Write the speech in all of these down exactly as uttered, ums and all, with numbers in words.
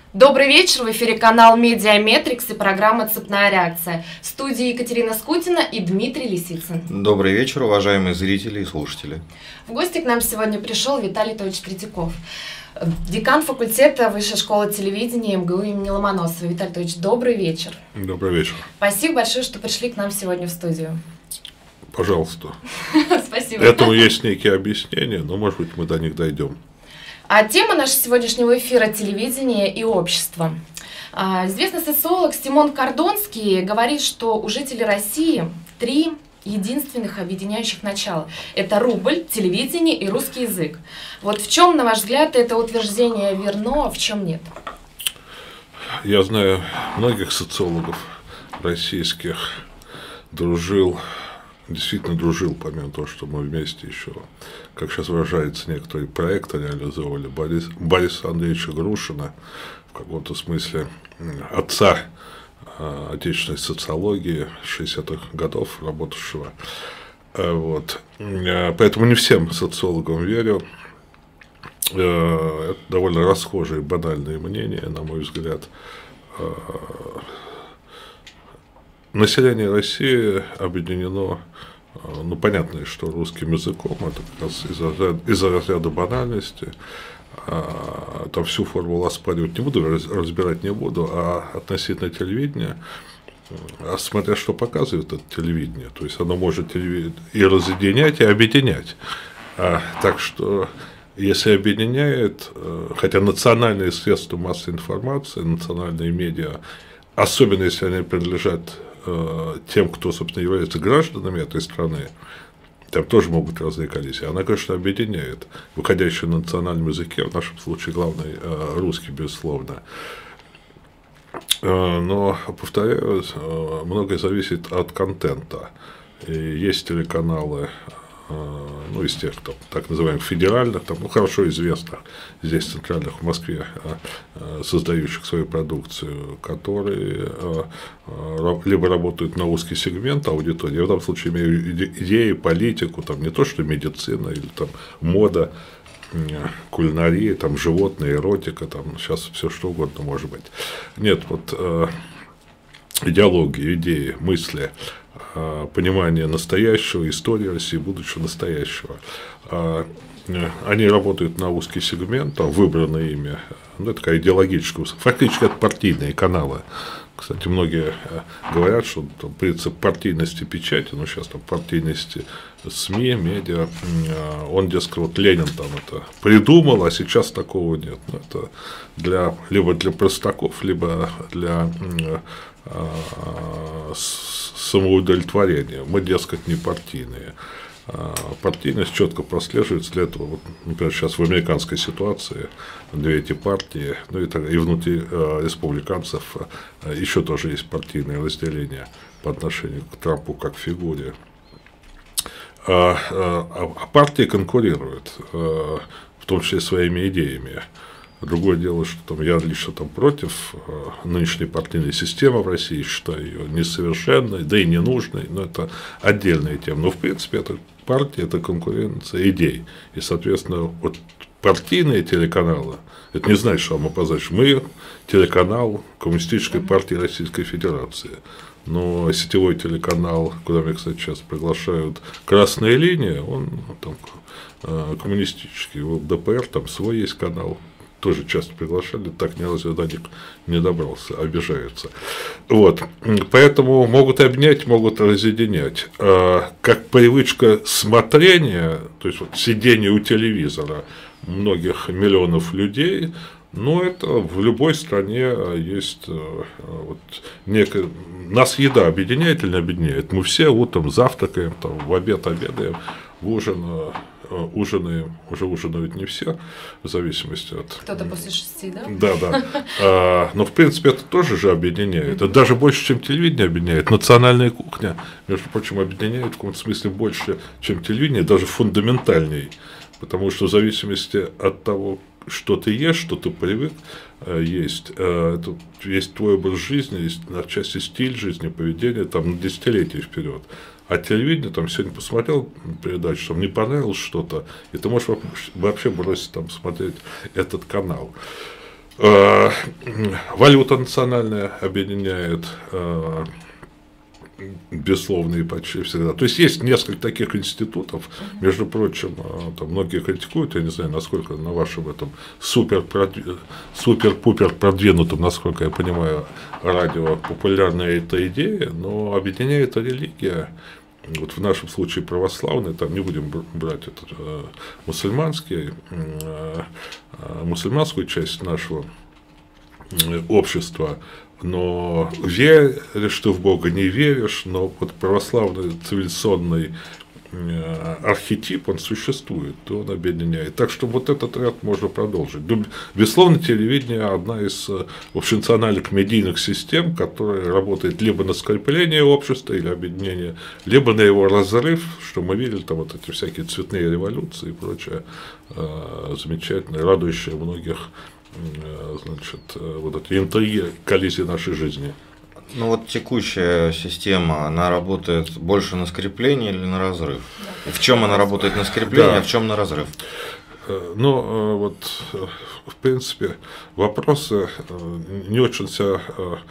Добрый вечер, в эфире канал Медиаметрикс и программа «Цепная реакция». В студии Екатерина Скутина и Дмитрий Лисицын. Добрый вечер, уважаемые зрители и слушатели. В гости к нам сегодня пришел Виталий Тович Третьяков, декан факультета Высшей школы телевидения эм гэ у имени Ломоносова. Виталий Тович, добрый вечер. Добрый вечер. Спасибо большое, что пришли к нам сегодня в студию. Пожалуйста. Спасибо. Этому есть некие объяснения, но, может быть, мы до них дойдем. А тема нашего сегодняшнего эфира – телевидение и общество. А, известный социолог Симон Кордонский говорит, что у жителей России три единственных объединяющих начала. Это рубль, телевидение и русский язык. Вот в чем, на ваш взгляд, это утверждение верно, а в чем нет? Я знаю многих социологов российских, дружил, действительно дружил, помимо того, что мы вместе еще, как сейчас выражается, некоторые проекты реализовывали. Борис, Бориса Андреевича Грушина, в каком-то смысле отца э, отечественной социологии шестидесятых годов, работавшего. Э, вот. Э, поэтому не всем социологам верю. Э, это довольно расхожие, банальные мнения, на мой взгляд. Э, население России объединено, ну, понятно, что русским языком, это как раз из разряда, из разряда банальности, а, там всю формулу оспаривать не буду, разбирать не буду, а относительно телевидения, а смотря что показывает это телевидение, то есть оно может и разъединять, и объединять, а, так что если объединяет, хотя национальные средства массовой информации, национальные медиа, особенно если они принадлежат тем, кто, собственно, является гражданами этой страны, там тоже могут быть разные коллизии. Она, конечно, объединяет, выходящую на национальном языке, в нашем случае главный русский, безусловно. Но, повторяю, многое зависит от контента. И есть телеканалы, ну, из тех, кто, так называемых федеральных, там, ну, хорошо известных, здесь центральных, в Москве, создающих свою продукцию, которые либо работают на узкий сегмент аудитории, я в этом случае имею идеи, политику, там, не то, что медицина или там мода, кулинария, там, животные, эротика, там, сейчас все что угодно может быть. Нет, вот идеологии, идеи, мысли, понимание настоящего, истории России, будущего настоящего. Они работают на узкий сегмент, там выбранное ими, ну, это такая идеологическая, фактически это партийные каналы. Кстати, многие говорят, что там принцип партийности печати, ну, сейчас там партийности СМИ, медиа, он, дескать, вот Ленин там это придумал, а сейчас такого нет. Ну, это для, либо для простаков, либо для самоудовлетворения. Мы, дескать, не партийные. Партийность четко прослеживается. Для этого, вот, например, сейчас в американской ситуации две эти партии, ну и, так, и внутри э, республиканцев э, еще тоже есть партийное разделение по отношению к Трампу как фигуре. А, а, а партии конкурируют, э, в том числе своими идеями. Другое дело, что там, я лично там против э, нынешней партийной системы в России, считаю ее несовершенной, да и ненужной, но это отдельная тема. Но, в принципе, это партия, это конкуренция идей. И, соответственно, вот партийные телеканалы, это не значит, что вам опоздать. Мы телеканал Коммунистической партии Российской Федерации. Но сетевой телеканал, куда меня, кстати, сейчас приглашают, «Красная линия», он там коммунистический, в дэ пэ эр там свой есть канал. Тоже часто приглашали, так ни разу до них не добрался, обижаются. Вот. Поэтому могут обнять, могут разъединять. Как привычка смотрения, то есть вот сидение у телевизора многих миллионов людей, ну, это в любой стране есть вот, некая... Нас еда объединяет или не объединяет? Мы все утром завтракаем, там, в обед обедаем, в ужин ужинаем, уже ужинают не все, в зависимости от... Кто-то после шести, да? Да, да. А, но, в принципе, это тоже же объединяет. Это даже больше, чем телевидение объединяет. Национальная кухня, между прочим, объединяет в каком-то смысле больше, чем телевидение, даже фундаментальней. Потому что в зависимости от того, что ты ешь, что ты привык есть, это есть твой образ жизни, есть отчасти стиль жизни, поведение, там, на десятилетия вперед. А телевидение, там, сегодня посмотрел передачу, там, не понравилось что-то, и ты можешь вообще бросить там смотреть этот канал. Валюта национальная объединяет, безусловно, и почти всегда. То есть есть несколько таких институтов, между прочим, там многие критикуют, я не знаю, насколько на вашем этом супер, супер-пупер продвинутом, насколько я понимаю, радио популярная эта идея, но объединяет религия. Вот в нашем случае православный, там не будем брать этот э, мусульманский, э, мусульманскую часть нашего э, общества, но веришь ты в Бога, не веришь, но вот православный цивилизационный э, архетип, он существует, он объединяет. Так что вот этот ряд можно продолжить. Безусловно, телевидение одна из общенациональных медийных систем, которая работает либо на скрепление общества или объединение, либо на его разрыв, что мы видели, там вот эти всякие цветные революции и прочее, э, замечательное, радующее многих, э, значит, э, вот эти интриги, коллизии нашей жизни. Ну вот текущая система, она работает больше на скрепление или на разрыв? Да. В чем она работает на скрепление, да. А в чем на разрыв? Ну, вот, в принципе, вопросы не очень себя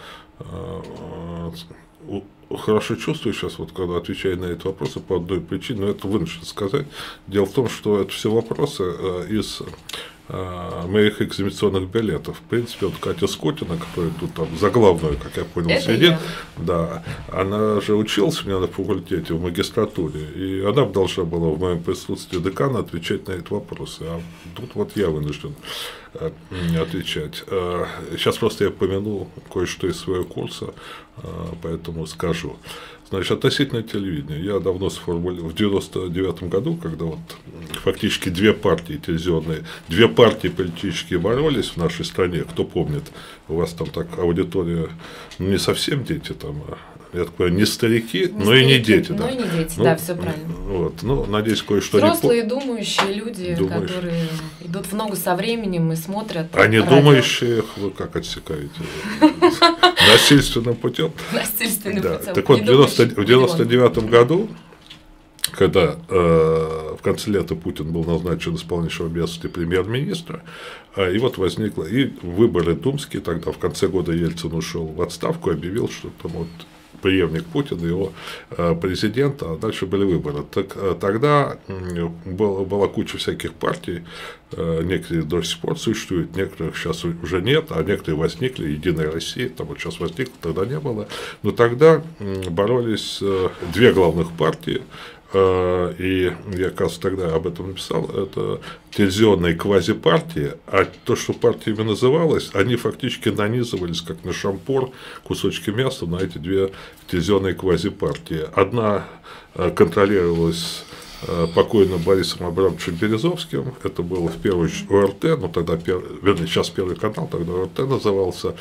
хорошо чувствую сейчас, вот, когда отвечаю на эти вопросы по одной причине, но это вынужден сказать. Дело в том, что это все вопросы из моих экзаменационных билетов. В принципе, вот Катя Скотина, которая тут там за главную, как я понял, это сидит, я. Да, она же училась у меня на факультете в магистратуре, и она должна была в моем присутствии декана отвечать на эти вопросы. А тут вот я вынужден отвечать. Сейчас просто я помянул кое-что из своего курса, поэтому скажу. Значит, относительно телевидения, я давно сформулировал, в девяносто девятом году, когда вот фактически две партии телевизионные, две партии политические боролись в нашей стране, кто помнит, у вас там так аудитория, ну, не совсем дети там, я так понимаю, не старики, не но старики, и не дети. Но да. и не дети, ну, да, все правильно. Вот, ну, надеюсь, кое-что взрослые, не думающие люди, думающие. Которые идут в ногу со временем и смотрят. А не думающих вы как отсекаете? Насильственным путем? Насильственным да. путем. Так вот, в девяносто девятом году, когда э, в конце лета Путин был назначен исполняющим обязанности премьер-министра, э, и вот возникло, и выборы думские, тогда в конце года Ельцин ушел в отставку, объявил, что там вот преемник Путина, его э, президента, а дальше были выборы. Так, э, тогда э, была, была куча всяких партий, э, некоторые до сих пор существуют, некоторых сейчас уже нет, а некоторые возникли, Единая Россия, там вот сейчас возникла, тогда не было. Но тогда э, боролись э, две главных партии, э, и я, кажется, тогда об этом написал, это телевизионные квазипартии, а то, что партиями называлось, они фактически нанизывались, как на шампур, кусочки мяса на эти две телевизионные квазипартии. Одна контролировалась покойным Борисом Абрамовичем Березовским, это было в первую очередь ОРТ, ну тогда, вернее, сейчас Первый канал, тогда ОРТ назывался,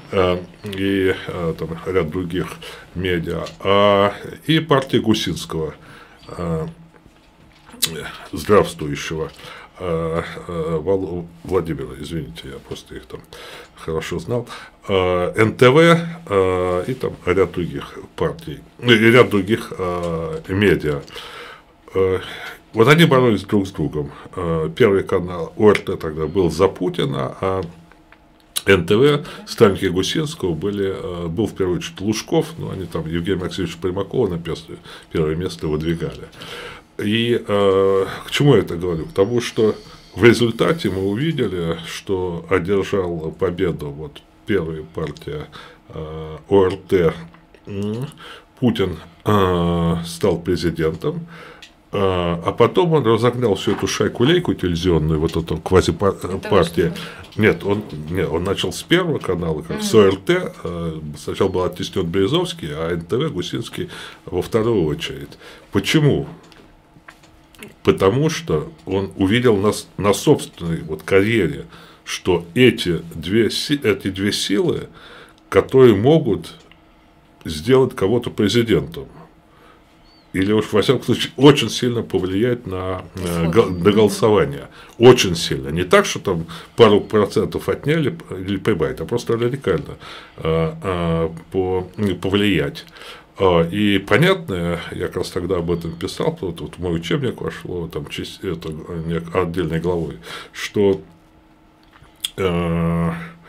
и там ряд других медиа, и партия Гусинского, здравствующего, Владимира, извините, я просто их там хорошо знал, эн тэ вэ и там ряд других партий, и ряд других медиа. Вот они боролись друг с другом. Первый канал ОРТ тогда был за Путина, а эн тэ вэ, ставники Гусинского были, был в первую очередь Лужков, но они там Евгения Максимовича Примакова на первое место выдвигали. И э, к чему я это говорю? К тому, что в результате мы увидели, что одержал победу вот первая партия э, ОРТ, Путин э, стал президентом, э, а потом он разогнал всю эту шайку-лейку телевизионную, вот эту квазипартию. Нет, он, нет, он начал с Первого канала, как mm-hmm. с ОРТ, э, сначала был оттеснен Березовский, а эн тэ вэ Гусинский во вторую очередь. Почему? Потому что он увидел на, на собственной вот карьере, что эти две, эти две силы, которые могут сделать кого-то президентом, или уж, во всяком случае, очень сильно повлиять на, на голосование. Очень сильно. Не так, что там пару процентов отняли или прибавить, а просто радикально а, а, по, повлиять. И понятно, я как раз тогда об этом писал, вот, вот в мой учебник вошло, там, это, отдельной главой, что э,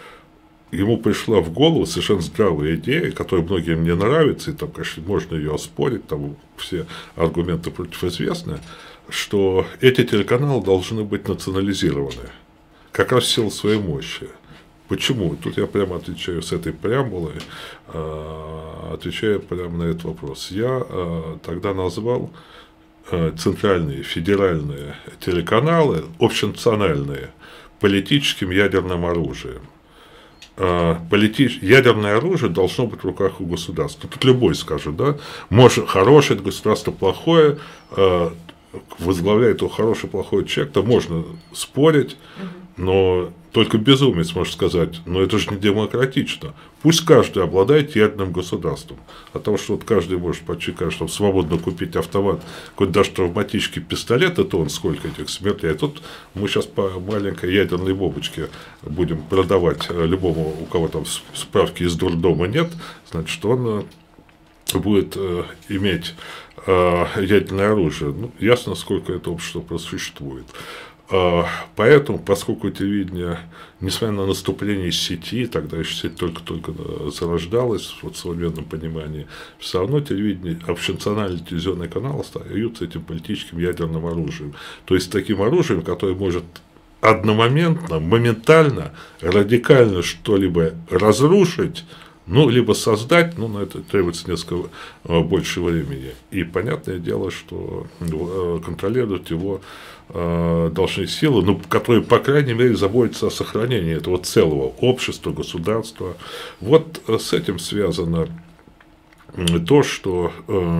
ему пришла в голову совершенно здравая идея, которая многим не нравится, и там, конечно, можно ее оспорить, там все аргументы против известны, что эти телеканалы должны быть национализированы, как раз в силу своей мощи. Почему? Тут я прямо отвечаю с этой преамбулой, отвечаю прямо на этот вопрос. Я тогда назвал центральные, федеральные телеканалы, общенациональные, политическим ядерным оружием. Политич... Ядерное оружие должно быть в руках у государства. Тут любой скажет, да, может, хорошее государство, плохое, возглавляет его хороший, плохой человек, то можно спорить, но только безумец может сказать, но это же не демократично. Пусть каждый обладает ядерным государством. От того, что вот каждый может почти, конечно, свободно купить автомат, хоть даже травматический пистолет, это он сколько этих смертей. А тут мы сейчас по маленькой ядерной бомбочке будем продавать любому, у кого там справки из дурдома нет, значит, он будет иметь ядерное оружие. Ну, ясно, сколько это общество просуществует. Поэтому, поскольку телевидение, несмотря на наступление сети, тогда еще сеть только-только зарождалась вот, в современном понимании, все равно телевидение, общенациональные телевизионные каналы остаются этим политическим ядерным оружием. То есть таким оружием, которое может одномоментно, моментально, радикально что-либо разрушить, ну, либо создать, ну, на это требуется несколько больше времени. И понятное дело, что контролировать его должны силы, ну, которые, по крайней мере, заботятся о сохранении этого целого общества, государства. Вот с этим связано то, что,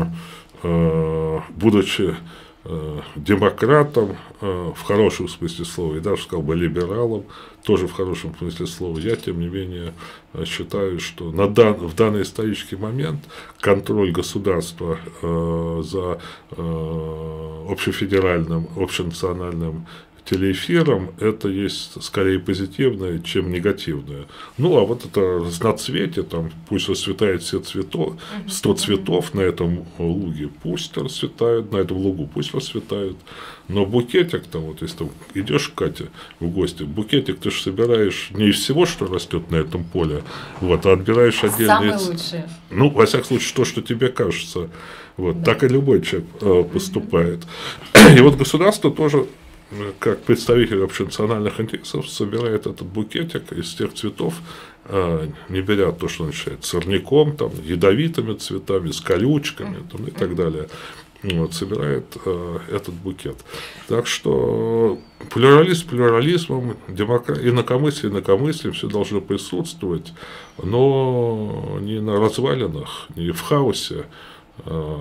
будучи демократом, в хорошем смысле слова, и даже сказал бы либералом, тоже в хорошем смысле слова, я, тем не менее, считаю, что на дан, в данный исторический момент контроль государства э, за э, общефедеральным, общенациональным телеэфиром, это есть скорее позитивное, чем негативное. Ну, а вот это разноцветие, там, пусть расцветает все цветов, сто цветов на этом луге, пусть расцветают, на этом лугу, пусть расцветают. Но букетик, там, вот, если там идешь к Кате в гости, букетик ты же собираешь не из всего, что растет на этом поле, вот, а отбираешь отдельные. Самые лучшие. Ну, во всяком случае, то, что тебе кажется. Вот, да. Так и любой человек э, поступает. И вот государство тоже, как представитель общенациональных интересов, собирает этот букетик из тех цветов, не беря то, что начинает сорняком, там, ядовитыми цветами, с колючками там, и так далее. Вот, собирает э, этот букет. Так что плюрализм плюрализмом, демокра... инакомыслие инакомыслием, все должно присутствовать, но не на развалинах, не в хаосе. Э,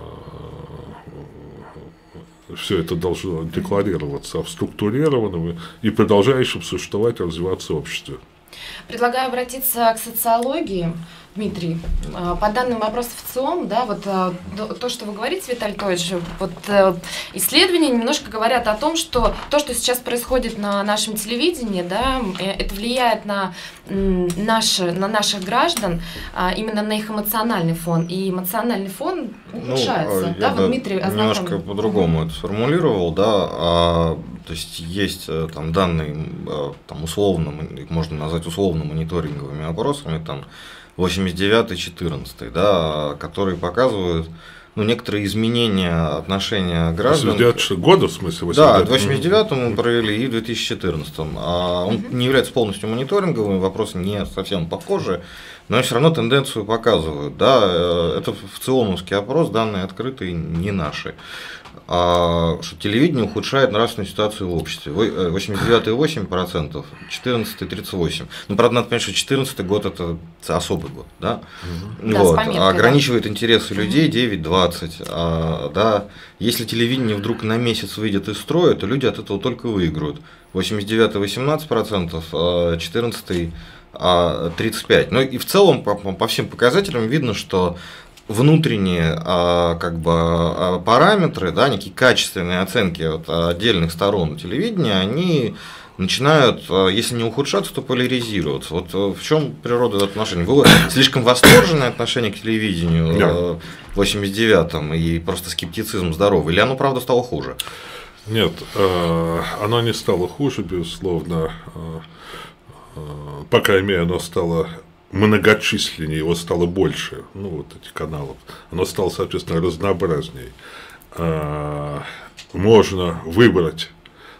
все это должно декларироваться, а в структурированном и продолжающем существовать и развиваться обществе. Предлагаю обратиться к социологии. Дмитрий, по данным опросов ВЦИОМ, да, вот то, что вы говорите, Виталий Анатольевич, вот исследования немножко говорят о том, что то, что сейчас происходит на нашем телевидении, да, это влияет на, наши, на наших граждан, именно на их эмоциональный фон, и эмоциональный фон ухудшается. Ну, да, я вот Дмитрий немножко ознаком... по-другому это сформулировал, да, а, то есть есть там данные, там условно, можно назвать условно мониторинговыми опросами, там восемьдесят девятый четырнадцатый, да, которые показывают, ну, некоторые изменения отношения граждан. восемьдесят девятого года, в смысле? восемьдесят девятого? Да, в восемьдесят девятом мы провели и в две тысячи четырнадцатом. А он не является полностью мониторинговым, вопросы не совсем похожи, но все равно тенденцию показывают. Да, это ВЦИОМовский опрос, данные открытые, не наши. А, что телевидение ухудшает нравственную ситуацию в обществе. восемьдесят девятый восемь процентов, четырнадцатый тридцать восемь процентов. Ну, правда, надо понять, что четырнадцатый год это особый год, да? Угу. Вот. Да, пометкой, ограничивает да. интересы людей девять двадцать. А, да. Если телевидение вдруг на месяц выйдет из строя, то люди от этого только выиграют. восемьдесят девятый восемнадцать процентов, а четырнадцатый тридцать пять процентов. Ну и в целом по, по всем показателям видно, что внутренние а, как бы, а, параметры, да, некие качественные оценки от отдельных сторон телевидения, они начинают, если не ухудшаться, то поляризироваться. Вот в чем природа этого отношения? Было слишком восторженное отношение к телевидению в восемьдесят девятом и просто скептицизм здоровый, или оно, правда, стало хуже? Нет, оно не стало хуже, безусловно. по крайней мере, оно стало многочисленнее, его стало больше, ну, вот этих каналов, оно стало, соответственно, разнообразнее. Можно выбрать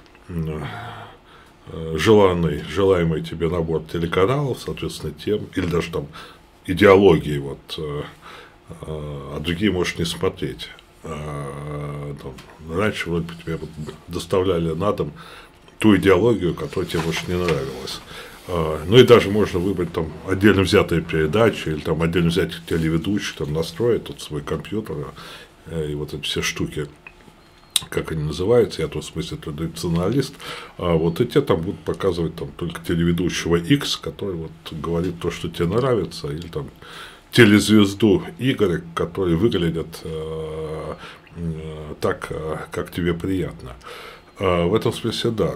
желанный, желаемый тебе набор телеканалов, соответственно, тем, или даже там идеологии, вот, а другие можешь не смотреть. Там, раньше вроде бы тебе доставляли на дом ту идеологию, которая тебе больше не нравилась. Ну и даже можно выбрать там отдельно взятые передачи, или там отдельно взять телеведущих, там настроить тут свой компьютер и вот эти все штуки, как они называются, я тут в смысле традиционалист, а вот и те там будут показывать там только телеведущего X, который вот говорит то, что тебе нравится, или там телезвезду Y, которые выглядят э, э, так, э, как тебе приятно. Э, в этом смысле, да.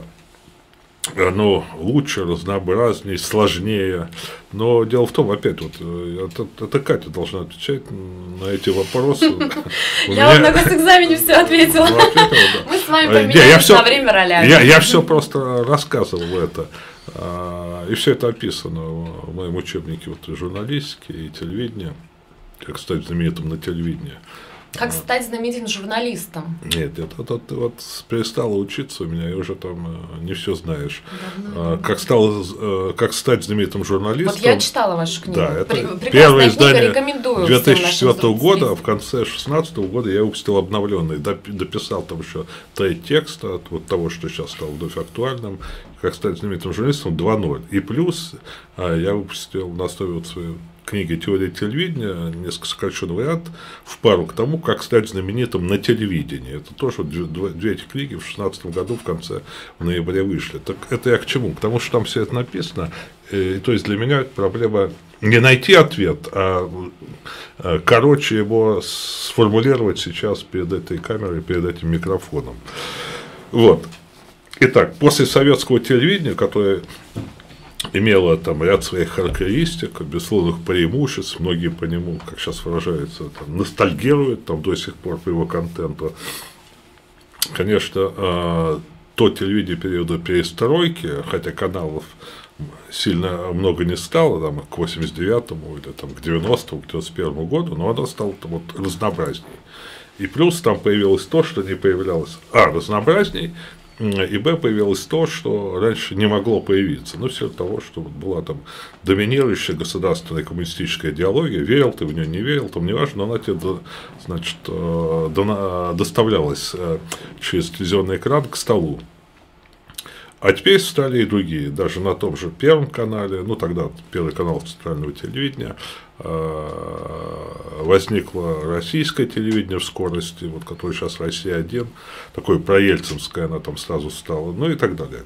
Оно лучше, разнообразнее, сложнее. Но дело в том, опять, вот, это, это Катя должна отвечать на эти вопросы. Я вам на госэкзамене все ответила. Мы с вами поменялись на время ролями. Я все просто рассказывал это. И все это описано в моем учебнике вот, журналистики и телевидения. Как стать знаменитым на телевидении. Как стать знаменитым журналистом? Нет, это, это, ты вот перестала учиться у меня, и уже там не все знаешь. А, как, стал, как стать знаменитым журналистом. Вот я читала вашу книгу. Да, это Прекрасная первое книга, издание рекомендую. две тысячи четвёртого года, а в конце две тысячи шестнадцатого года я выпустил обновленный, дописал там еще три текста от вот того, что сейчас стало вновь актуальным, как стать знаменитым журналистом два ноль. И плюс я выпустил на основе вот своей книги «Теория телевидения», несколько сокращенный вариант, в пару к тому, как стать знаменитым на телевидении. Это тоже две, две эти книги в две тысячи шестнадцатом году в конце в ноябре вышли. Так это я к чему? Потому что там все это написано. И, то есть для меня проблема не найти ответ, а короче его сформулировать сейчас перед этой камерой, перед этим микрофоном. Вот. Итак, после советского телевидения, которое имела там ряд своих характеристик, безусловных преимуществ, многие по нему, как сейчас выражается, там, ностальгируют там, до сих пор по его контенту. Конечно, то телевидение периода перестройки, хотя каналов сильно много не стало, там, к восемьдесят девятому или там, к девяностому, к девяносто первому году, но оно стало там, вот, разнообразней. И плюс там появилось то, что не появлялось, а, разнообразней, и б, появилось то, что раньше не могло появиться. Ну, все того, что была там доминирующая государственная коммунистическая идеология, верил ты в нее, не верил, там не важно, но она тебе, значит, доставлялась через телевизионный экран к столу. А теперь стали и другие, даже на том же Первом канале, ну, тогда Первый канал центрального телевидения, возникло российское телевидение в скорости, вот, которое сейчас Россия один, такое проельцинское она там сразу стала, ну и так далее.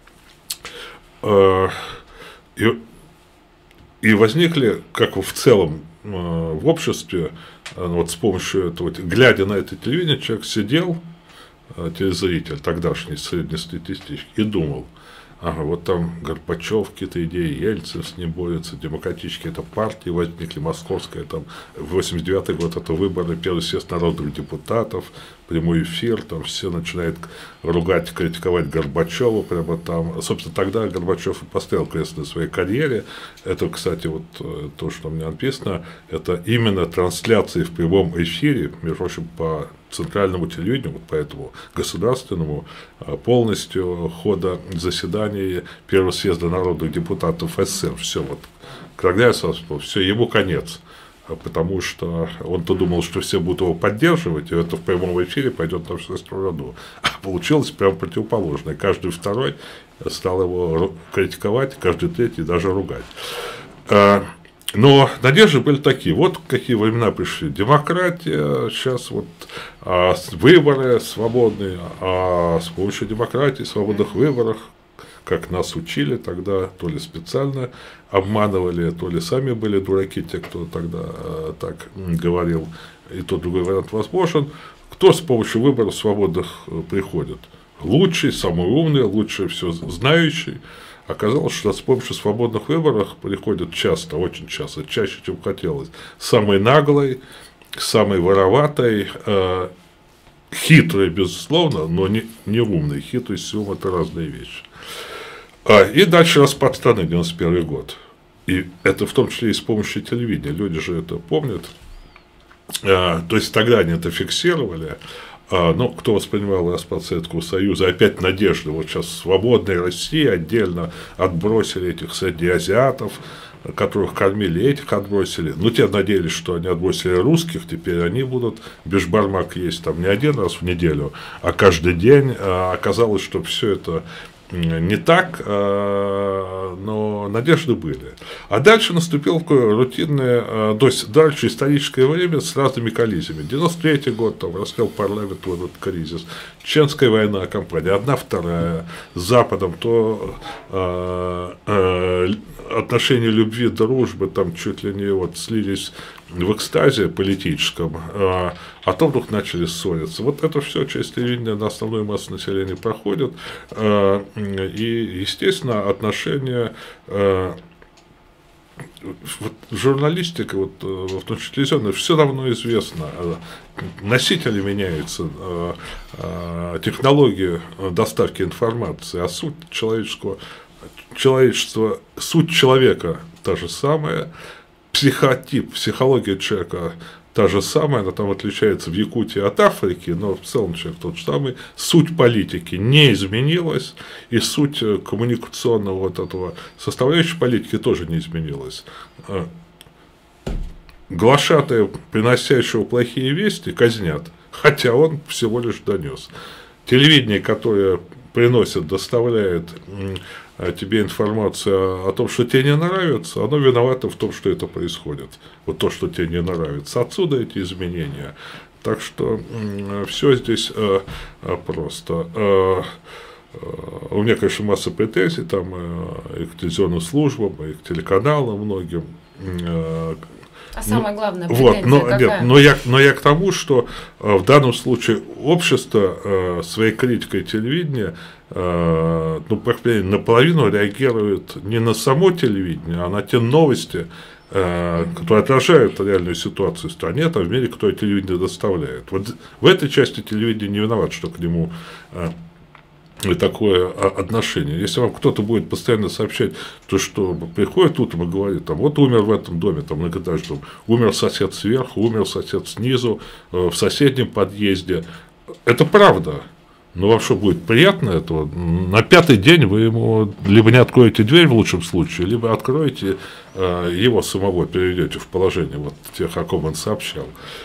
И, и возникли, как в целом в обществе, вот с помощью этого, глядя на это телевидение, человек сидел, телезритель, тогдашний среднестатистический, и думал, ага, вот там Горбачев, какие-то идеи, Ельцин с ним борется, демократические это партии возникли, московская, там, восемьдесят девятый год, это выборы, первый съезд народных депутатов, прямой эфир, там все начинают ругать, критиковать Горбачева, прямо там, собственно, тогда Горбачев и поставил крест на своей карьере, это, кстати, вот то, что у меня написано, это именно трансляции в прямом эфире, между прочим, по центральному телевидению, вот по этому государственному, полностью хода заседаний Первого съезда народных депутатов СССР. Все, вот, когда я сказал, все, ему конец. Потому что он-то думал, что все будут его поддерживать, и это в прямом эфире пойдет на всю страну. А получилось прямо противоположное. Каждый второй стал его критиковать, каждый третий даже ругать. Но надежды были такие, вот какие времена пришли. Демократия, сейчас вот а, выборы свободные, а с помощью демократии, свободных выборах, как нас учили тогда, то ли специально обманывали, то ли сами были дураки, те, кто тогда а, так говорил, и тот другой вариант возможен. Кто с помощью выборов свободных приходит? Лучший, самый умный, лучший все знающий. Оказалось, что с помощью свободных выборов приходят часто, очень часто, чаще, чем хотелось. Самый наглый, самый вороватый, э, хитрый, безусловно, но не, не умный. Хитрость и ум – это разные вещи. А, и дальше распад страны, девяносто первый год. И это в том числе и с помощью телевидения. Люди же это помнят. А, то есть тогда они это фиксировали. А, ну, кто воспринимал распад Советского Союза, опять надежда. Вот сейчас свободная Россия, отдельно отбросили этих среднеазиатов, которых кормили, этих отбросили. Ну, те надеялись, что они отбросили русских, теперь они будут бешбармак есть там не один раз в неделю, а каждый день. А оказалось, что все это не так, но надежды были. А дальше наступило такое рутинное, то есть дальше историческое время с разными коллизиями. девяносто третий год, там, расстрел парламента, вот этот кризис, Чеченская война, кампания, одна, вторая, с Западом, то э, э, отношения любви, дружбы, там чуть ли не вот слились в экстазе политическом, а, а то вдруг начали ссориться. Вот это все через телевидение на основную массу населения проходит. А, и, естественно, отношения... А, вот, журналистика, вот, в том числе телевизионная, все давно известно. Носители меняются, технологии доставки информации, а суть человеческого, человечества, суть человека та же самая. Психотип, психология человека та же самая, она там отличается в Якутии от Африки, но в целом человек тот же самый. Суть политики не изменилась, и суть коммуникационного вот этого составляющей политики тоже не изменилась. Глашатая, приносящего плохие вести, казнят, хотя он всего лишь донес. Телевидение, которое приносит, доставляет тебе информацию о том, что тебе не нравится, оно виновато в том, что это происходит. Вот то, что тебе не нравится. Отсюда эти изменения. Так что все здесь э, просто. Э, э, у меня, конечно, масса претензий там, э, и к телевизионным службам, и к телеканалам многим. Э, А самое главное, вот, но, какая? Нет, но, я, но я к тому, что э, в данном случае общество э, своей критикой телевидения э, ну, наполовину реагирует не на само телевидение, а на те новости, э, которые отражают реальную ситуацию в стране, там, в мире, которые телевидение доставляет. Вот в этой части телевидение не виноват, что к нему... Э, такое отношение. Если вам кто-то будет постоянно сообщать, то что приходит утром и говорит, там, вот умер в этом доме, там, многоэтажном, умер сосед сверху, умер сосед снизу, в соседнем подъезде. Это правда. Но вам что, будет приятно этого? На пятый день вы ему либо не откроете дверь в лучшем случае, либо откроете его самого, переведете в положение вот тех, о ком он сообщал.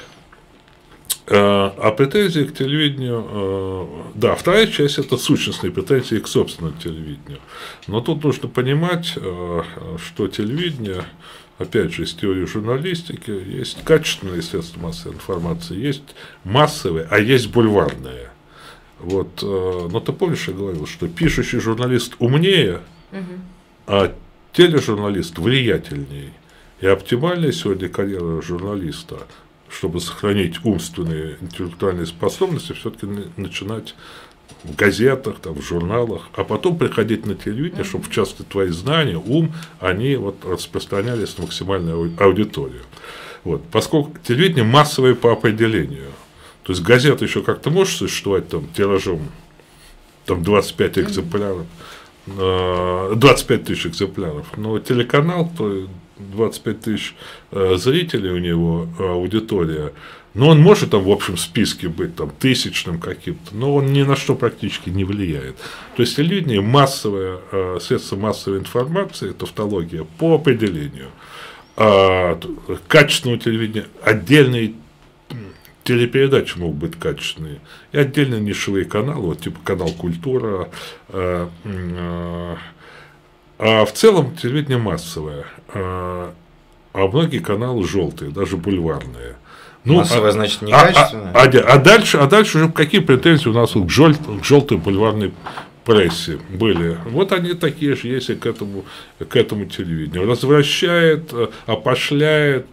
А претензии к телевидению, да, вторая часть – это сущностные претензии к собственному телевидению. Но тут нужно понимать, что телевидение, опять же, из теории журналистики, есть качественные средства массовой информации, есть массовые, а есть бульварные. Вот, но ты помнишь, я говорил, что пишущий журналист умнее, угу. а тележурналист влиятельнее. И оптимальная сегодня карьера журналиста, чтобы сохранить умственные, интеллектуальные способности, все-таки начинать в газетах, там, в журналах, а потом приходить на телевидение, чтобы, в частности, твои знания, ум, они вот распространялись на максимальную аудиторию. Вот. Поскольку телевидение массовое по определению, то есть газета еще как-то может существовать там, тиражом там, двадцать пять экземпляров, двадцать пять тысяч экземпляров, но телеканал, то двадцать пять тысяч зрителей у него, аудитория, но он может там в общем списке быть там тысячным каким-то, но он ни на что практически не влияет. То есть телевидение массовое, средство массовой информации, тавтология по определению. А качественного телевидения, отдельные телепередачи могут быть качественные, и отдельные нишевые каналы, вот типа канал «Культура», а, а, а в целом телевидение массовое, а, а многие каналы желтые, даже бульварные. Ну, массовое, а, значит, не а, качественное? А, а, а, дальше, а дальше уже какие претензии у нас к, желт, к желтой бульварной прессе были? Вот они такие же есть и к этому, к этому телевидению. Развращает, опошляет,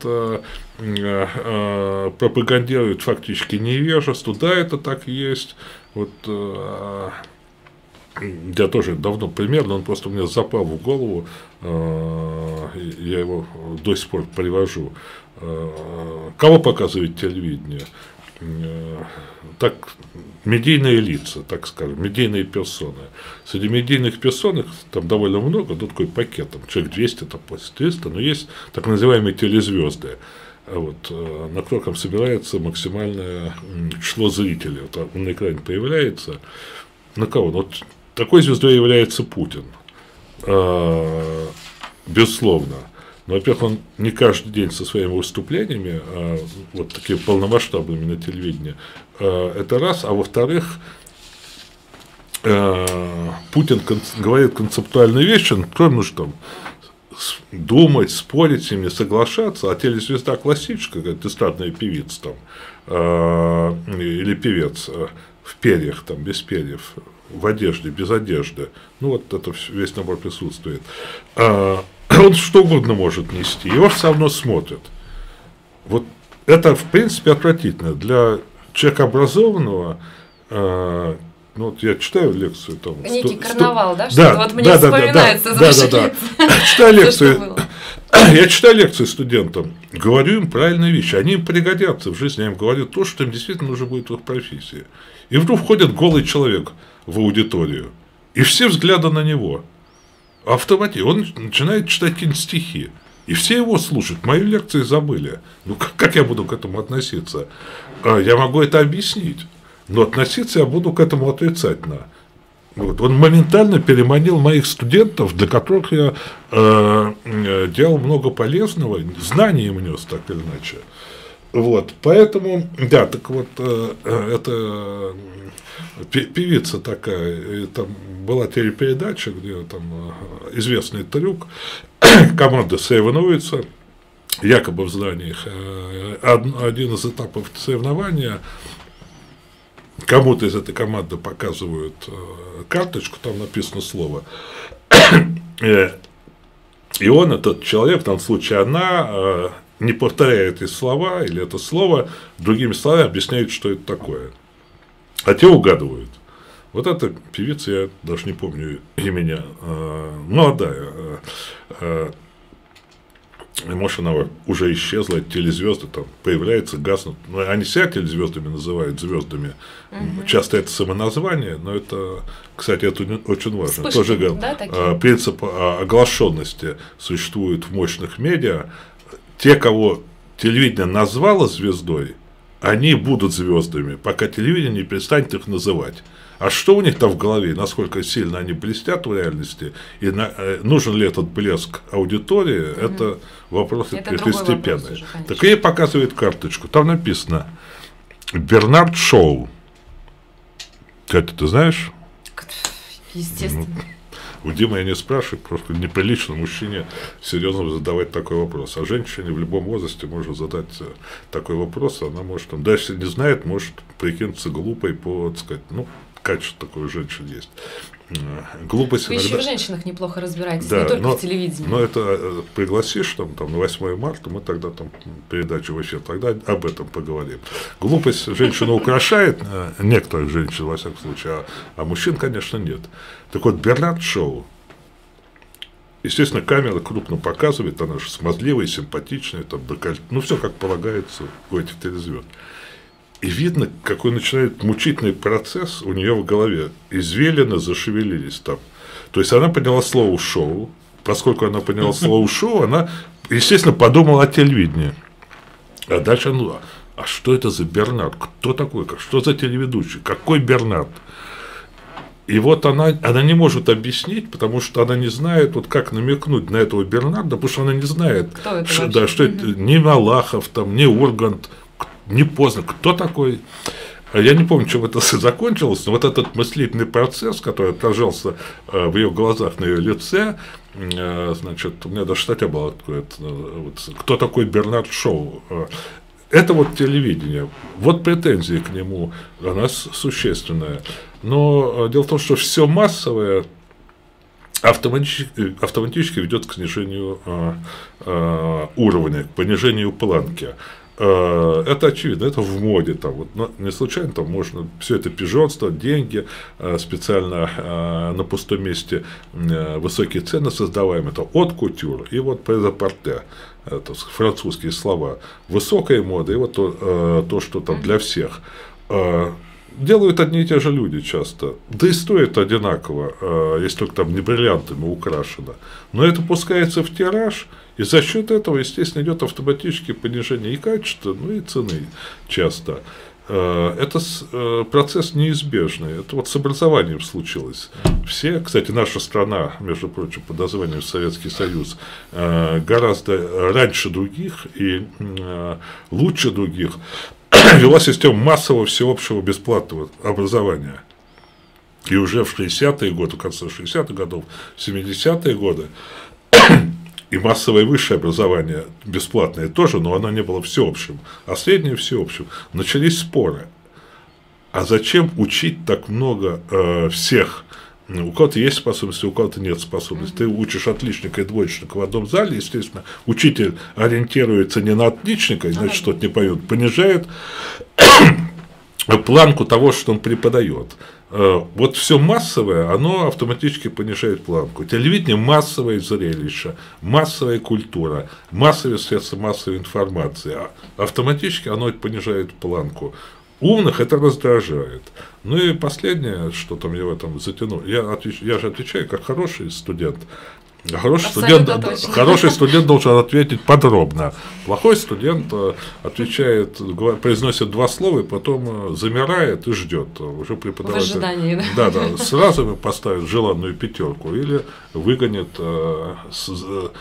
пропагандирует фактически невежество. Да, это так и есть. Вот, я тоже давно примерно, он просто мне запал в голову, я его до сих пор привожу. Кого показывает телевидение? так, медийные лица, так скажем, медийные персоны. Среди медийных персон там довольно много, тут такой пакет, там, человек двести, там, триста, но есть так называемые телезвезды, вот, на которых собирается максимальное число зрителей. Вот он на экране появляется. На кого? Вот такой звездой является Путин. Безусловно. Но, во-первых, он не каждый день со своими выступлениями, а вот такими полномасштабными на телевидении, это раз. А во-вторых, Путин говорит концептуальные вещи, над которыми нужно там думать, спорить с ними, соглашаться. А телезвезда классическая, как эстрадная певица там, или певец в перьях, там, без перьев, в одежде, без одежды. Ну, вот это весь набор присутствует. Он что угодно может нести, его все равно смотрят. Вот это, в принципе, отвратительно. Для человека образованного, э, ну, вот я читаю лекцию там. Некий сто, карнавал, сто, да? Что-то да, вот мне да, вспоминается да, за да, да, да. Читаю лекцию. Я читаю лекции студентам, говорю им правильные вещи, они им пригодятся в жизни, я им говорю то, что им действительно нужно будет в их профессии. И вдруг входит голый человек в аудиторию, и все взгляды на него. Автоматически. Он начинает читать какие-нибудь стихи. И все его слушают. Мои лекции забыли. Ну, как, как я буду к этому относиться? Я могу это объяснить. Но относиться я буду к этому отрицательно. Вот. Он моментально переманил моих студентов, для которых я э, делал много полезного. Знаний им нес, так или иначе. Вот. Поэтому, да, так вот, э, это певица такая, там была телепередача, где там известный трюк, команда соревнуется, якобы в зданиях, один из этапов соревнования, кому-то из этой команды показывают карточку, там написано слово, и он, этот человек, в том случае она, не повторяет эти слова или это слово, другими словами объясняет, что это такое. А те угадывают. Вот эта певица, я даже не помню имени, молодая, может, она уже исчезла, телезвезды там появляются, гаснут. Ну, они себя телезвездами называют, звездами. Угу. Часто это самоназвание, но это, кстати, это очень важно. Вспышки, тоже да, принцип оглашенности существует в мощных медиа. Те, кого телевидение назвало звездой, они будут звездами, пока телевидение не перестанет их называть. А что у них там в голове, насколько сильно они блестят в реальности, и на, э, нужен ли этот блеск аудитории, mm-hmm. это вопрос первостепенный. Так ей показывает карточку, там написано «Бернард Шоу». Катя, ты знаешь? Естественно. У Димы я не спрашиваю, просто неприлично мужчине серьезно задавать такой вопрос. А женщине в любом возрасте можно задать такой вопрос, она может, там, даже если не знает, может прикинуться глупой по, так сказать, ну, качество такой женщины есть. Глупость Вы иногда... еще в женщинах неплохо разбираетесь, да, не только но, в телевидении. Но это пригласишь там, там, на восьмое марта, мы тогда там передачу в эфир, тогда об этом поговорим. Глупость женщину украшает, некоторых женщин, во всяком случае, а, а мужчин, конечно, нет. Так вот, Бернард Шоу, естественно, камера крупно показывает, она же смазливая, симпатичная, там, декольте, ну, все как полагается у этих телезвезд. И видно, какой начинает мучительный процесс у нее в голове. Извилины зашевелились там. То есть она поняла слово «шоу». Поскольку она поняла слово «шоу», она, естественно, подумала о телевидении. А дальше, ну, а что это за Бернард? Кто такой? Что за телеведущий? Какой Бернард? И вот она, она не может объяснить, потому что она не знает, вот как намекнуть на этого Бернарда, потому что она не знает, кто это, что, да, что это ни Малахов, там, ни Ургант, не поздно, кто такой? Я не помню, чем это закончилось, но вот этот мыслительный процесс, который отражался в ее глазах, на ее лице, значит, у меня даже статья была, вот, кто такой Бернард Шоу? Это вот телевидение, вот претензии к нему, она существенная. Но дело в том, что все массовое автоматически, автоматически ведет к снижению уровня, к понижению планки. Это очевидно, это в моде. Там, вот, но не случайно там можно все это пижонство, деньги, специально на пустом месте высокие цены создаваем. Это от кутюр и вот прет-а-порте. Это французские слова. Высокая мода и вот то, то что там для всех. Делают одни и те же люди часто. Да и стоит одинаково, если только там не бриллиантами украшено. Но это пускается в тираж, и за счет этого, естественно, идет автоматически понижение и качества, ну и цены часто. Это процесс неизбежный. Это вот с образованием случилось. Все, кстати, наша страна, между прочим, под названием Советский Союз, гораздо раньше других и лучше других вела систему массового всеобщего бесплатного образования. И уже в шестидесятые годы, в конце шестидесятых годов, в семидесятые годы, и массовое высшее образование бесплатное тоже, но оно не было всеобщим, а среднее всеобщим. Начались споры. А зачем учить так много э, всех? У кого-то есть способности, у кого-то нет способности. Ты учишь отличника и двоечника в одном зале, естественно, учитель ориентируется не на отличника, иначе что-то не поет, понижает планку того, что он преподает. Вот все массовое, оно автоматически понижает планку. Телевидение – массовое зрелище, массовая культура, массовые средства массовой информации. Автоматически оно понижает планку. Умных это раздражает. Ну и последнее, что там я в этом затянул, я, отвеч, я же отвечаю как хороший студент. Хороший студент, хороший студент должен ответить подробно. Плохой студент отвечает, произносит два слова, и потом замирает и ждет. Уже преподаватель. В ожидании, да? Да, да. Сразу поставит желанную пятерку или выгонит с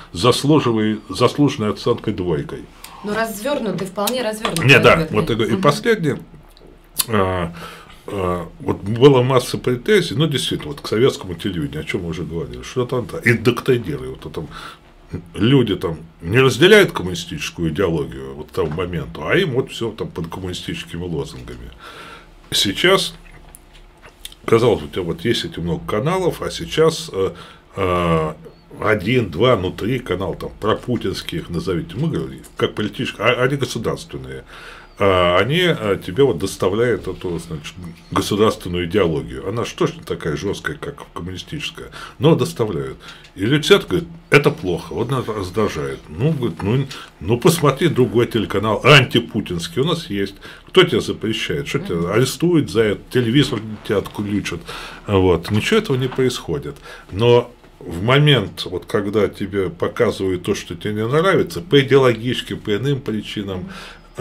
заслуженной оценкой двойкой. Ну, развернутый, вполне развернутый. Не, да, вот и последнее. А, а, вот была масса претензий, ну, действительно, вот к советскому телевидению, о чем мы уже говорили, что там индоктринируют, вот, там люди там не разделяют коммунистическую идеологию вот к тому моменту, а им вот все там под коммунистическими лозунгами. Сейчас, казалось, у тебя вот есть эти много каналов, а сейчас а, а, один, два, ну, три канала, там, пропутинские их назовите, мы говорим, как политические, а они государственные. Они тебе вот доставляют эту, значит, государственную идеологию. Она же точно такая жесткая, как коммунистическая, но доставляют. И люди сидят, говорят, это плохо, вот нас раздражает. Ну, говорит, ну, ну, посмотри другой телеканал, антипутинский, у нас есть. Кто тебя запрещает? Что тебя арестуют за это? Телевизор тебя отключат. Вот. Ничего этого не происходит. Но в момент, вот, когда тебе показывают то, что тебе не нравится, по идеологическим, по иным причинам,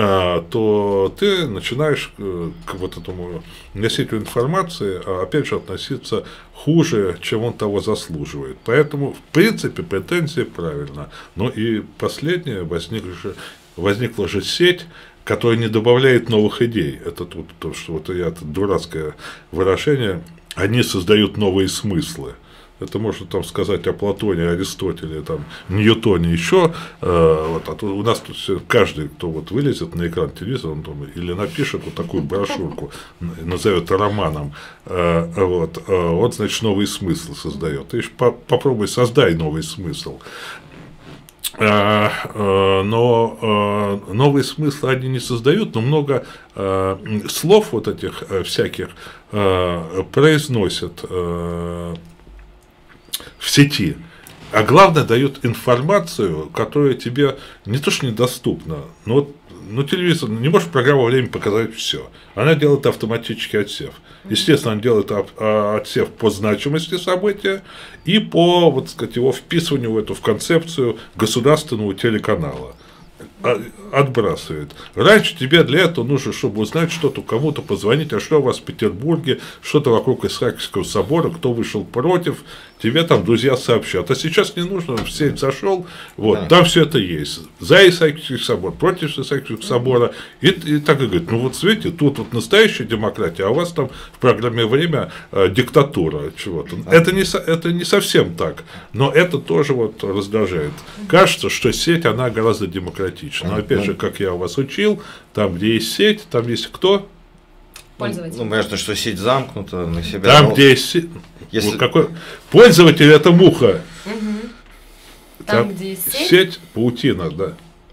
то ты начинаешь к вот этому носителю информации, опять же, относиться хуже, чем он того заслуживает. Поэтому, в принципе, претензии правильно. Но и последнее, возникла же, возникла же сеть, которая не добавляет новых идей. Это тут то, что вот я, это дурацкое выражение, они создают новые смыслы. Это можно там сказать о Платоне, Аристотеле, там, Ньютоне, еще. Э, вот, а то у нас тут все, каждый, кто вот вылезет на экран телевизора, он там, или напишет вот такую брошюрку, назовет романом, э, вот, э, он, значит, новый смысл создает. Ты по попробуй создай новый смысл. Э, э, но э, новые смыслы они не создают, но много э, слов вот этих э, всяких э, произносят э, в сети, а главное, дают информацию, которая тебе не то что недоступна, но вот, ну, телевизор не может в программу «Время» показать все. Она делает автоматический отсев. Естественно, она делает отсев по значимости события и по, вот сказать, его вписыванию в эту в концепцию государственного телеканала. Отбрасывает. Раньше тебе для этого нужно, чтобы узнать что-то, кому-то позвонить, а что у вас в Петербурге, что-то вокруг Исаакиевского собора, кто вышел против, тебе там друзья сообщат. А сейчас не нужно, в сеть зашел, вот, да. Там все это есть. За Исаакиевский собор, против Исаакиевского собора. И, и так и говорит, ну вот видите, тут вот настоящая демократия, а у вас там в программе «Время» э, диктатура чего-то. Да. Это, не, это не совсем так, но это тоже вот раздражает. Кажется, что сеть, она гораздо демократичнее. Но опять же, как я вас учил, там, где есть сеть, там есть кто? Пользователь. Ну, понятно, что сеть замкнута на себя. Там, но... где есть сеть. Если... Вот какой... Пользователь это муха. Угу. Там, там, где есть сеть. Сеть, паутина, да.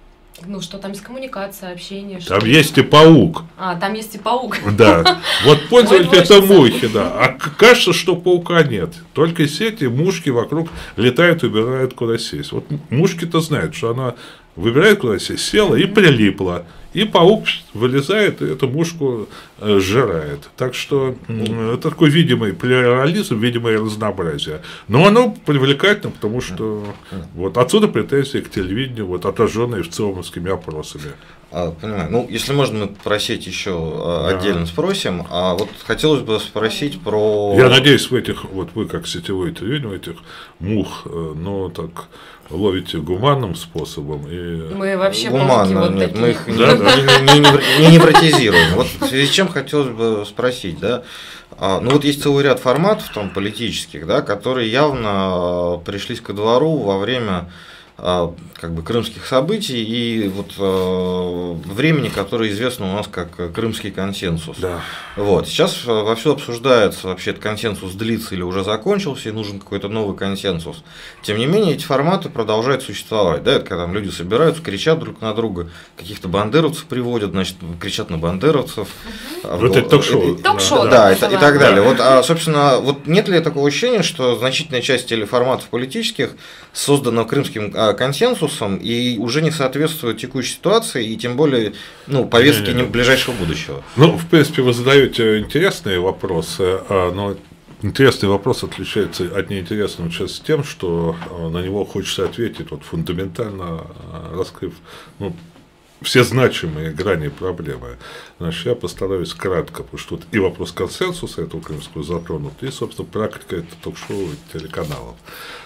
Ну, что там есть коммуникация, общение. Там что... есть и паук. А, там есть и паук. Да. Вот пользователь это мухи, да. А кажется, что паука нет. Только сети, мушки вокруг летают и выбирают, куда сесть. Вот мушки-то знают, что она выбирает, куда сесть, села и прилипла. И паук вылезает и эту мушку э, сжирает. Так что э, это такой видимый плюрализм, видимое разнообразие. Но оно привлекательно, потому что вот отсюда претензии к телевидению, вот, отраженные ВЦИОМовскими опросами. А, понимаю. Ну, если можно, мы просить еще а, да. отдельно спросим. А вот хотелось бы спросить про. Я надеюсь, в этих, вот вы как сетевой телевидение, в этих мух, э, ну так. Ловите гуманным способом и... Мы вообще гуманно, вот нет, такие. мы их да, не, да. не, не, не, не невротизируем. Вот в связи с чем хотелось бы спросить, да, а, ну вот есть целый ряд форматов там политических, да, которые явно пришлись ко двору во время а, как бы крымских событий и вот а, времени, которое известно у нас как Крымский консенсус. Да. Вот. Сейчас вовсю обсуждается, вообще этот консенсус длится или уже закончился, и нужен какой-то новый консенсус. Тем не менее, эти форматы продолжают существовать. Да? Это когда там люди собираются, кричат друг на друга, каких-то бандеровцев приводят, значит, кричат на бандеровцев. Угу. Вот это ток-шоу. Ток-шоу, да, да, и, и так далее. Вот, а, собственно, вот нет ли такого ощущения, что значительная часть телеформатов политических создана Крымским консенсусом и уже не соответствует текущей ситуации, и тем более ну, повестке не, не, не. ближайшего будущего? Ну, в принципе, вы задаете интересные вопросы, но интересный вопрос отличается от неинтересного сейчас тем, что на него хочется ответить вот, фундаментально, раскрыв ну, все значимые грани проблемы. Значит, я постараюсь кратко, потому что тут и вопрос консенсуса этого крымского затронут, и, собственно, практика это ток-шоу телеканалов.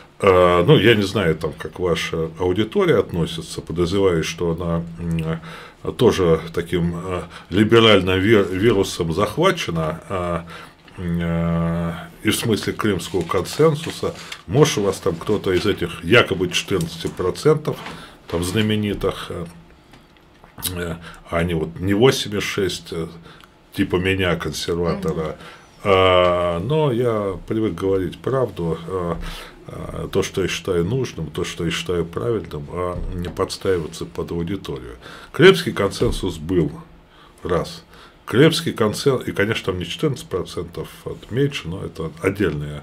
Ну, я не знаю, там, как ваша аудитория относится, подозреваю, что она тоже таким либеральным вирусом захвачена, и в смысле крымского консенсуса. Может, у вас там кто-то из этих якобы четырнадцати процентов там, знаменитых, а они вот не восемьдесят шесть, типа меня, консерватора, mm-hmm. но я привык говорить правду, то, что я считаю нужным, то, что я считаю правильным, а не подстраиваться под аудиторию. Крымский консенсус был, раз. Крымский консенсус, и, конечно, там не четырнадцать процентов, меньше, но это отдельная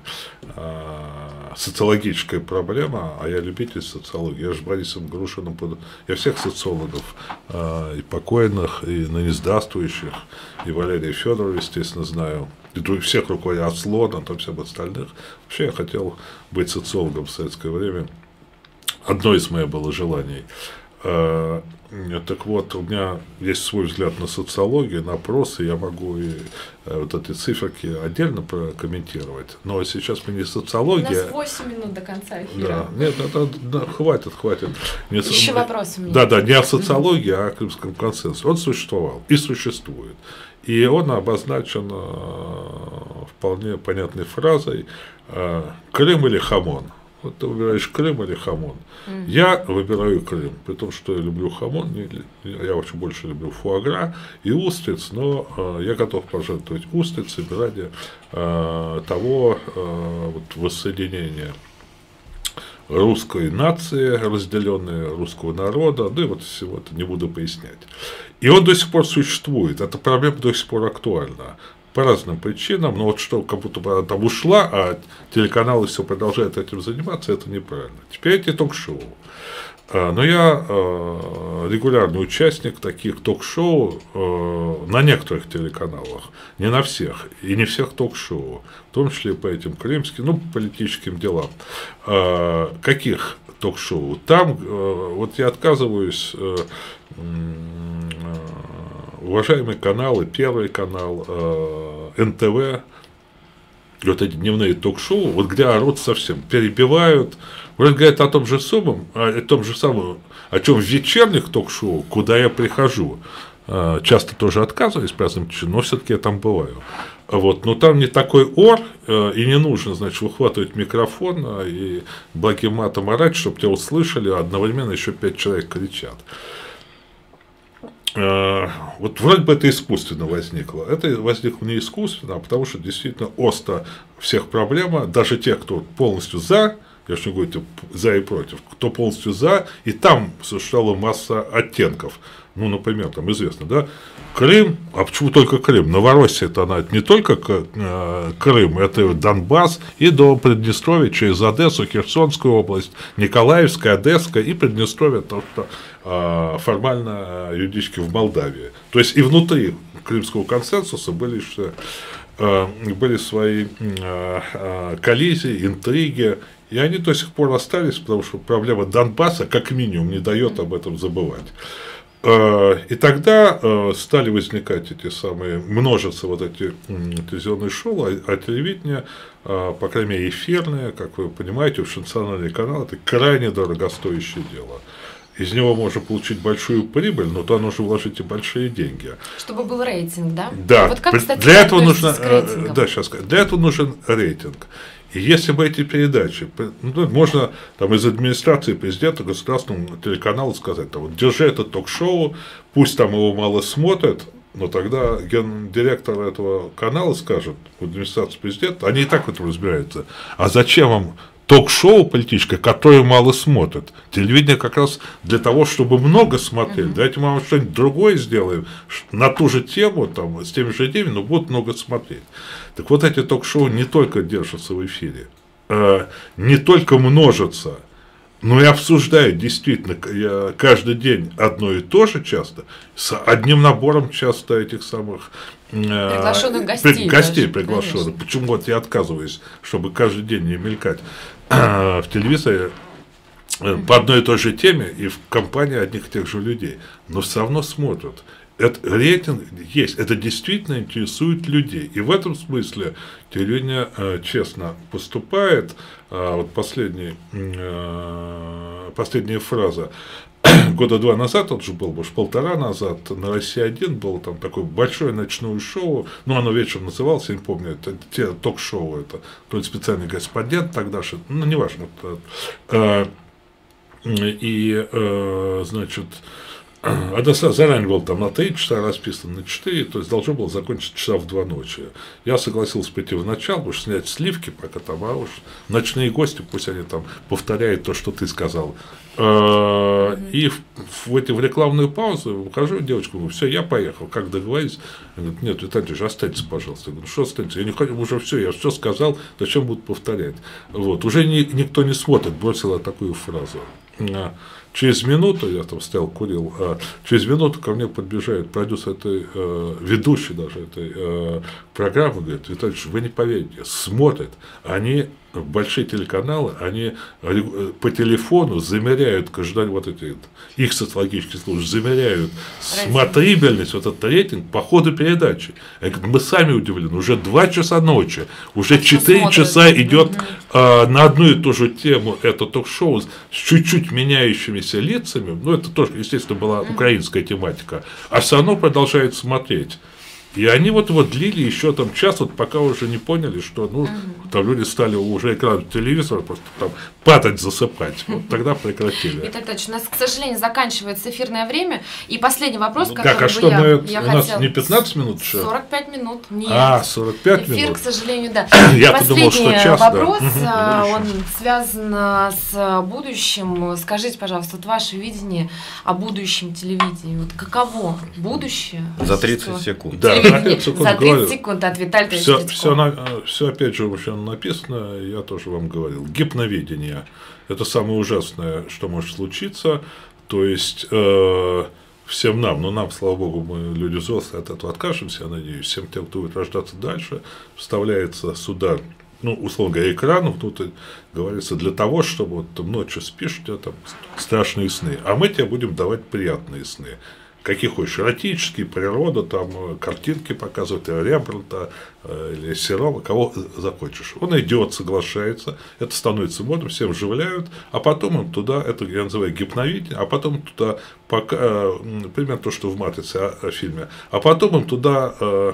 а, социологическая проблема, а я любитель социологии. Я же с Борисом Грушиным, я всех социологов, а, и покойных, и ныне здравствующих, и Валерия Федорова, естественно, знаю, и всех руководителей Аслона, там всех остальных. Вообще я хотел быть социологом в советское время. Одно из моих было желаний. Так вот, у меня есть свой взгляд на социологию, на опросы, я могу и вот эти циферки отдельно прокомментировать. Но сейчас мы не социология. У нас восемь минут до конца эфира. Да. Нет, это, да, хватит, хватит. Не, Еще вопрос у меня. Да, да, не о социологии, а о крымском консенсусе. Он существовал и существует. И он обозначен вполне понятной фразой «Крым или хамон». Вот ты выбираешь Крым или хамон. Mm-hmm. Я выбираю Крым, при том, что я люблю хамон, я очень больше люблю фуагра и устриц, но э, я готов пожертвовать устрицами ради э, того э, вот, воссоединения русской нации, разделенной русского народа, да и вот всего это не буду пояснять. И он до сих пор существует, эта проблема до сих пор актуальна. По разным причинам, но вот что, как будто бы она там ушла, а телеканалы все продолжают этим заниматься, это неправильно. Теперь эти ток-шоу. Но я регулярный участник таких ток-шоу на некоторых телеканалах, не на всех, и не всех ток-шоу, в том числе по этим крымским, ну, политическим делам. Каких ток-шоу? Там, вот я отказываюсь... Уважаемые каналы, Первый канал, э, эн тэ вэ, вот эти дневные ток-шоу, вот где орут совсем, перебивают, вроде говорят о том же самом, о том же самом, о чем в вечерних ток-шоу, куда я прихожу, э, часто тоже отказываюсь по разным причинам, но все-таки я там бываю. Вот, но там не такой ор, э, и не нужно, значит, выхватывать микрофон э, и благим матом орать, чтобы тебя услышали, а одновременно еще пять человек кричат. Вот вроде бы это искусственно возникло. Это возникло не искусственно, а потому что действительно остро всех проблема, даже те, кто полностью за я же не говорю за и против, кто полностью за, и там существовала масса оттенков. Ну, например, там известно, да, Крым, а почему только Крым? Новороссия это она не только Крым, это Донбасс и до Приднестровья через Одессу, Херсонскую область, Николаевская, Одесская и Приднестровье, то, что формально юридически в Молдавии. То есть и внутри Крымского консенсуса были, были свои коллизии, интриги, и они до сих пор остались, потому что проблема Донбасса как минимум не дает об этом забывать. И тогда стали возникать эти самые, множиться вот эти телевизионные шоу, а телевидение, по крайней мере, эфирное, как вы понимаете, уж национальный канал, это крайне дорогостоящее дело. Из него можно получить большую прибыль, но туда нужно вложить и большие деньги. Чтобы был рейтинг, да? Да. Вот как, кстати, для этого нужно, да, сейчас, для этого нужен рейтинг. И если бы эти передачи, ну, можно там из администрации президента государственному телеканалу сказать, там, вот, держи это ток-шоу, пусть там его мало смотрят, но тогда гендиректор этого канала скажет в администрации президента, они и так в этом разбираются, а зачем вам ток-шоу политическое, которое мало смотрят? Телевидение как раз для того, чтобы много смотрели. Uh-huh. Давайте мы вам что-нибудь другое сделаем на ту же тему, там, с теми же идеями, но будут много смотреть. Так вот, эти ток-шоу не только держатся в эфире, э, не только множатся, но и обсуждают действительно каждый день одно и то же часто, с одним набором часто этих самых приглашенных гостей. Гостей приглашенных. Конечно. Почему вот я отказываюсь, чтобы каждый день не мелькать в телевизоре по одной и той же теме и в компании одних и тех же людей, но все равно смотрят. Это рейтинг есть, это действительно интересует людей. И в этом смысле телевидение э, честно поступает. А вот последний, э, последняя фраза. Года два назад, он же был, может, полтора назад, на России один был там такое большое ночное шоу, ну, оно вечером называлось, я не помню, это те ток-шоу, это то ли специальный корреспондент тогда, ну, неважно. Это, э, и, э, значит, Одесса заранее был там на три часа расписан, на четыре, то есть должно было закончиться часа в два ночи. Я согласился прийти в начало, потому что снять сливки, пока там, а уж ночные гости, пусть они там повторяют то, что ты сказал. И в, в, эти, в рекламную паузу ухожу, девочку, говорю, все, я поехал, как договорились? Она говорит, нет, Виталий, останьтесь, пожалуйста. Я говорю, что останьтесь? Я не хочу, уже все, я все сказал, зачем будут повторять? Вот. Уже ни, никто не смотрит, бросила такую фразу. Через минуту, я там стоял, курил, а через минуту ко мне подбежает продюсер этой, э, ведущий даже этой э, программы, говорит, Виталий, вы не поверите, смотрят, они, большие телеканалы, они по телефону замеряют, каждый вот эти, их социологические службы, замеряют смотрибельность, вот этот рейтинг по ходу передачи. Я говорю, мы сами удивлены, уже два часа ночи, уже четыре часа идет угу. э, на одну и ту же тему это ток-шоу с чуть-чуть меняющимися лицами, ну, это тоже, естественно, была украинская тематика, а все равно продолжают смотреть. И они вот его длили еще там час, вот пока уже не поняли, что ну, uh-huh. там люди стали уже экран телевизора просто там падать, засыпать. Вот тогда прекратили. Итак, у нас, к сожалению, заканчивается эфирное время. И последний вопрос, ну, который так, а бы что я, мы, я у нас хотела... не пятнадцать минут? сорок пять минут. Нет. А, сорок пять Эфир, минут. к сожалению, да. Я-то думал, что час, вопрос, да. он связан с будущим. Скажите, пожалуйста, вот ваше видение о будущем телевидении. Вот каково будущее? За тридцать секунд. Да, за тридцать секунд от Виталия все, все, на, все опять же уже написано, я тоже вам говорил. Гипноведение – это самое ужасное, что может случиться. То есть, э, всем нам, но нам, слава богу, мы люди взрослые, от этого откажемся, я надеюсь, всем тем, кто будет рождаться дальше, вставляется сюда, ну, условно говоря, экран внутрь, говорится, для того, чтобы вот, там, ночью спишь, у тебя там страшные сны, а мы тебе будем давать приятные сны. Какие хочешь, эротические, природа, там, картинки показывают, Рембрандта или Серова, кого захочешь. Он идет, соглашается, это становится модным, всем вживляют, а потом им туда, это я называю гипновидение, а потом туда, пока, примерно то, что в «Матрице» о, о фильме, а потом им туда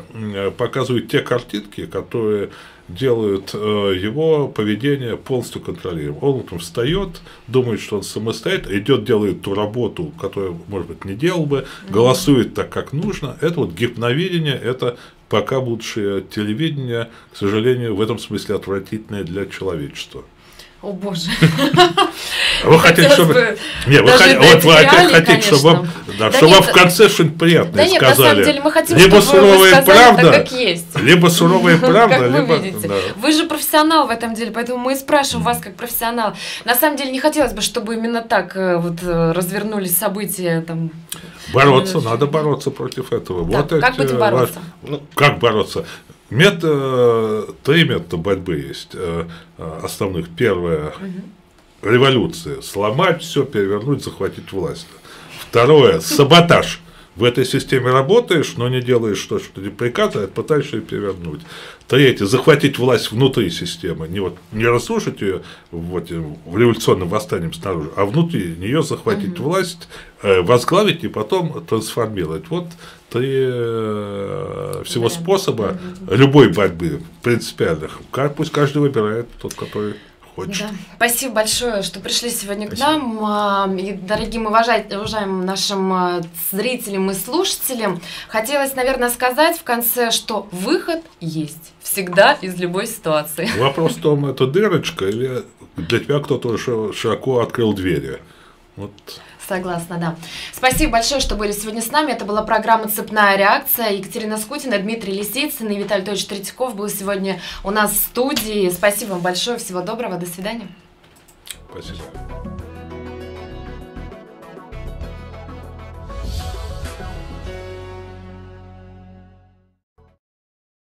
э, показывают те картинки, которые делают э, его поведение полностью контролируемым. Он утром встает, думает, что он самостоятельно, идет, делает ту работу, которую, может быть, не делал бы, голосует так, как нужно. Это вот гипновидение, это пока будущее телевидение, к сожалению, в этом смысле отвратительное для человечества. О боже. Вы хотите, чтобы... Не, вы хотите, вот вы опять хотите, чтобы вам, да, да чтобы вам в конце что-нибудь приятное да нет, сказали. На самом деле мы хотим, либо чтобы суровая вы сказали правда, так, как есть. Либо суровая правда, как либо... Вы видите. Да. Вы же профессионал в этом деле, поэтому мы и спрашиваем mm. вас как профессионал. На самом деле не хотелось бы, чтобы именно так вот развернулись события. Там, бороться, э, надо бороться против этого. Да, вот как эти, будем бороться? Ну, как бороться? Метод, три метода борьбы есть основных. Первое угу. – революция. Сломать все, перевернуть, захватить власть. Второе – саботаж. В этой системе работаешь, но не делаешь то, что тебе приказывают, пытаешься ее перевернуть. Третье – захватить власть внутри системы. Не, вот, не разрушить ее вот, в революционном восстании снаружи, а внутри нее захватить угу. власть, возглавить и потом трансформировать. Вот три всего да. способа угу. любой борьбы принципиальных. Пусть каждый выбирает тот, который хочет. Да. Спасибо большое, что пришли сегодня Спасибо. к нам. И, дорогим уважаемым нашим зрителям и слушателям, хотелось, наверное, сказать в конце, что выход есть всегда из любой ситуации. Вопрос в том, это дырочка или для тебя кто-то широко открыл двери? Вот. Согласна, да. Спасибо большое, что были сегодня с нами. Это была программа «Цепная реакция». Екатерина Скутина, Дмитрий Лисицын и Виталий Анатольевич Третьяков был сегодня у нас в студии. Спасибо вам большое. Всего доброго. До свидания. Спасибо.